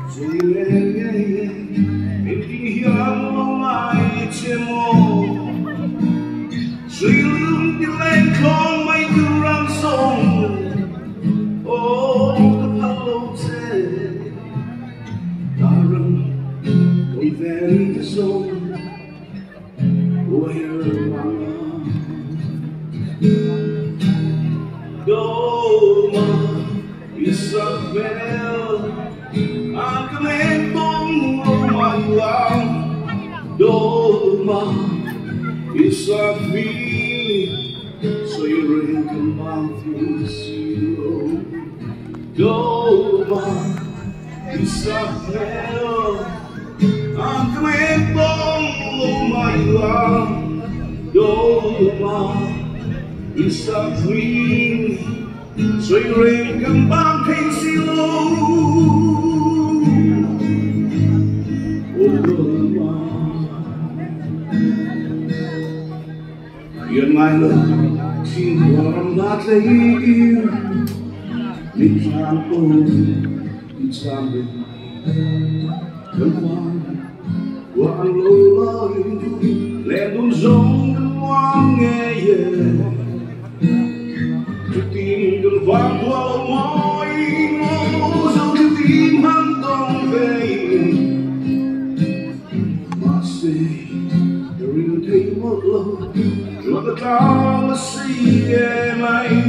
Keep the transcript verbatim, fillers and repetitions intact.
rồi nghe nghe em đi hilang lâu mai trên môi suy lương đi lên con mấy cứ răng sông ô tập hello thế ta rừng đôi ven cái sông where Dolma Isabel akan entong lumayan Dolma Isabi seiring kembang fusio Dolma Isabel akan entong lumayan Dolma Isabi seiring kembang fusio Yên mai lời xin quảng bát lấy yêu Linh trang ôi, linh trang bên Thân hoang, quảng lô lời Lẽ đun rong thân hoang nghe về Trước tim gần vang vào môi Ngô dẫu theo tim hắn đông về Mà xê, đời thấy một lâu Rồi ta mà si em anh